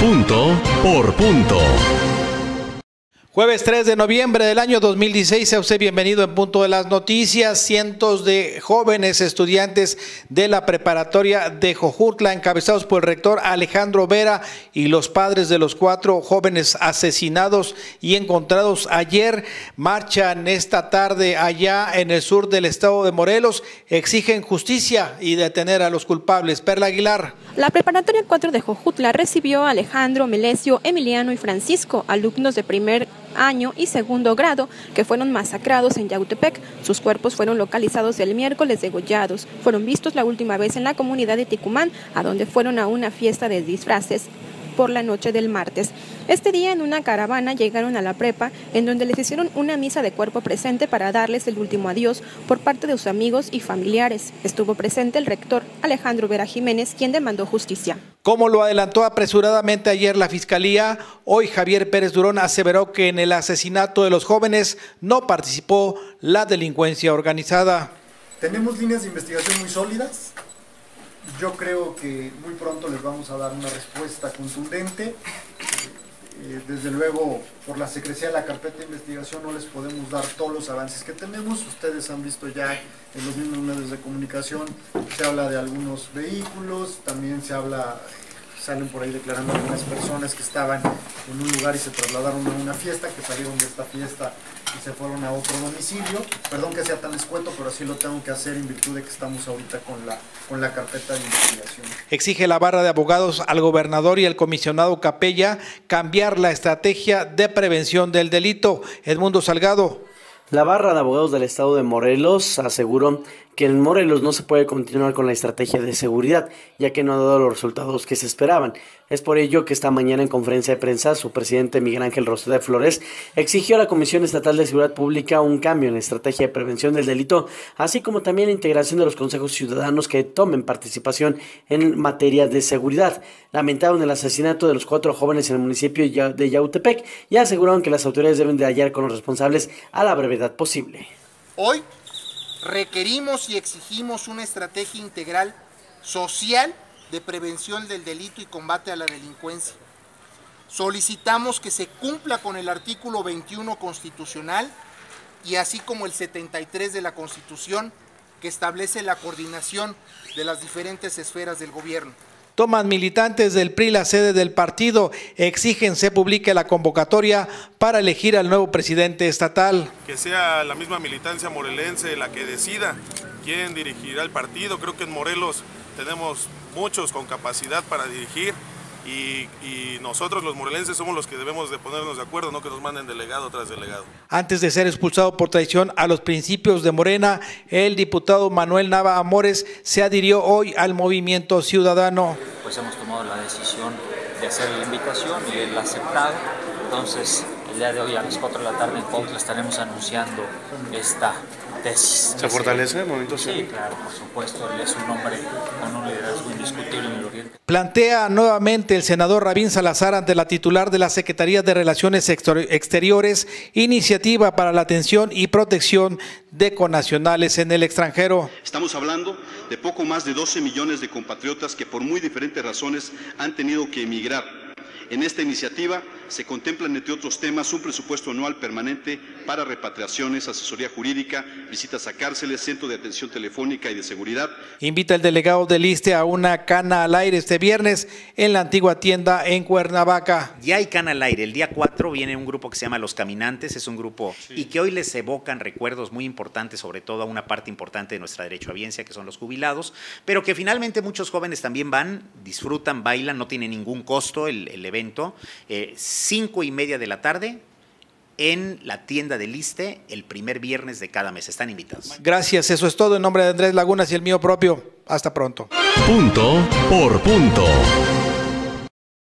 Punto por punto. Jueves 3 de noviembre del año 2016, sea usted bienvenido en Punto de las Noticias. Cientos de jóvenes estudiantes de la preparatoria de Jojutla, encabezados por el rector Alejandro Vera y los padres de los 4 jóvenes asesinados y encontrados ayer, marchan esta tarde allá en el sur del estado de Morelos. Exigen justicia y detener a los culpables. Perla Aguilar. La preparatoria 4 de Jojutla recibió a Alejandro, Melesio, Emiliano y Francisco, alumnos de primer año y segundo grado, que fueron masacrados en Yautepec. Sus cuerpos fueron localizados el miércoles degollados. Fueron vistos la última vez en la comunidad de Ticumán, a donde fueron a una fiesta de disfraces por la noche del martes. Este día en una caravana llegaron a la prepa, en donde les hicieron una misa de cuerpo presente para darles el último adiós por parte de sus amigos y familiares. Estuvo presente el rector Alejandro Vera Jiménez, quien demandó justicia. Como lo adelantó apresuradamente ayer la Fiscalía, hoy Javier Pérez Durón aseveró que en el asesinato de los jóvenes no participó la delincuencia organizada. Tenemos líneas de investigación muy sólidas. Yo creo que muy pronto les vamos a dar una respuesta contundente. Desde luego, por la secrecía de la carpeta de investigación no les podemos dar todos los avances que tenemos. Ustedes han visto ya en los mismos medios de comunicación, se habla de algunos vehículos, también salen por ahí declarando algunas personas que estaban en un lugar y se trasladaron a una fiesta, que salieron de esta fiesta y se fueron a otro domicilio. Perdón que sea tan escueto, pero así lo tengo que hacer en virtud de que estamos ahorita con la carpeta de investigación. Exige la barra de abogados al gobernador y al comisionado Capella cambiar la estrategia de prevención del delito. Edmundo Salgado. La barra de abogados del estado de Morelos aseguró que en Morelos no se puede continuar con la estrategia de seguridad, ya que no ha dado los resultados que se esperaban. Es por ello que esta mañana en conferencia de prensa su presidente Miguel Ángel Roseda Flores exigió a la Comisión Estatal de Seguridad Pública un cambio en la estrategia de prevención del delito, así como también la integración de los consejos ciudadanos que tomen participación en materia de seguridad. Lamentaron el asesinato de los 4 jóvenes en el municipio de Yautepec y aseguraron que las autoridades deben de hallar con los responsables a la brevedad posible. Hoy requerimos y exigimos una estrategia integral social de prevención del delito y combate a la delincuencia. Solicitamos que se cumpla con el artículo 21 constitucional y así como el 73 de la Constitución, que establece la coordinación de las diferentes esferas del gobierno. Toman militantes del PRI la sede del partido, exigen se publique la convocatoria para elegir al nuevo presidente estatal. Que sea la misma militancia morelense la que decida quién dirigirá el partido. Creo que en Morelos tenemos muchos con capacidad para dirigir y nosotros los morelenses somos los que debemos de ponernos de acuerdo, no que nos manden delegado tras delegado. Antes de ser expulsado por traición a los principios de Morena, el diputado Manuel Nava Amores se adhirió hoy al Movimiento Ciudadano. Pues hemos tomado la decisión de hacer la invitación y él la ha aceptado. Entonces, el día de hoy a las 4 de la tarde en Cuautla estaremos anunciando esta tesis. ¿Se fortalece el Movimiento Ciudadano? Sí, claro, por supuesto. Él es un hombre con un liderazgo indiscutible en el Oriente. Plantea nuevamente el senador Rabín Salazar ante la titular de la Secretaría de Relaciones Exteriores iniciativa para la atención y protección de connacionales en el extranjero. Estamos hablando de poco más de 12 millones de compatriotas que por muy diferentes razones han tenido que emigrar. En esta iniciativa se contemplan, entre otros temas, un presupuesto anual permanente para repatriaciones, asesoría jurídica, visitas a cárceles, centro de atención telefónica y de seguridad. Invita el delegado del ISSSTE a una cana al aire este viernes en la antigua tienda en Cuernavaca. Ya hay cana al aire. El día 4 viene un grupo que se llama Los Caminantes, es un grupo y que hoy les evocan recuerdos muy importantes, sobre todo a una parte importante de nuestra derechohabiencia, que son los jubilados, pero que finalmente muchos jóvenes también van, disfrutan, bailan, no tiene ningún costo el evento. 5:30 de la tarde en la tienda del ISSSTE el primer viernes de cada mes. Están invitados. Gracias, eso es todo en nombre de Andrés Lagunas y el mío propio. Hasta pronto. Punto por punto.